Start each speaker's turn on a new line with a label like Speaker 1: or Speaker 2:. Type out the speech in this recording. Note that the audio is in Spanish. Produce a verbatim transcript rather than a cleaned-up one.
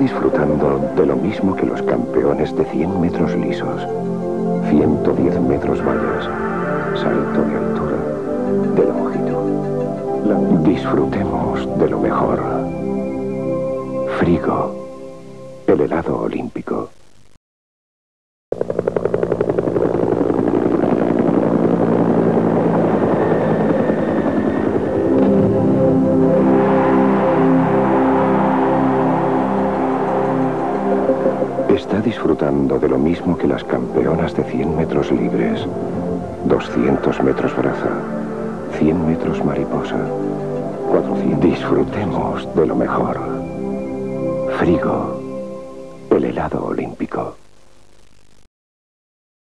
Speaker 1: disfrutando de lo mismo que los campeones de cien metros lisos, ciento diez metros vallas, salto de altura, de longitud. La... Disfrutemos de lo mejor. Frigo, el helado olímpico. Está disfrutando de lo mismo que las campeonas de cien metros libres, doscientos metros braza, cien metros mariposa, cuatrocientos. Disfrutemos de lo mejor. Frigo, el helado olímpico.